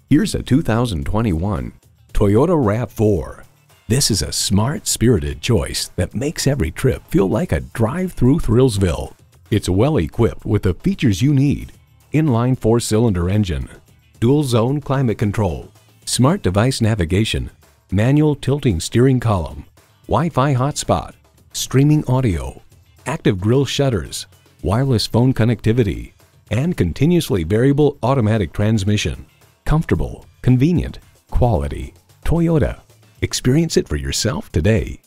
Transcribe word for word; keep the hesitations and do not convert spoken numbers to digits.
Here's a two thousand twenty-one Toyota RAV four. This is a smart, spirited choice that makes every trip feel like a drive through Thrillsville. It's well equipped with the features you need: inline four-cylinder engine, dual-zone climate control, smart device navigation, manual tilting steering column, Wi-Fi hotspot, streaming audio, active grille shutters, wireless phone connectivity, and continuously variable automatic transmission. Comfortable, convenient, quality. Toyota. Experience it for yourself today.